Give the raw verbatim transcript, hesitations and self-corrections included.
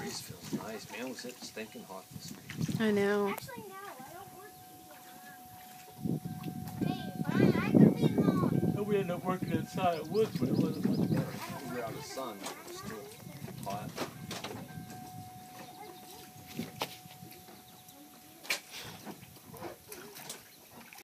breeze feels nice, man. It was stinking hot this week. I know. Actually, no. I don't work. Hey, fine. I could be mom. And we ended up working inside. It was, but it wasn't much better. We were out of the sun, but it was still hot.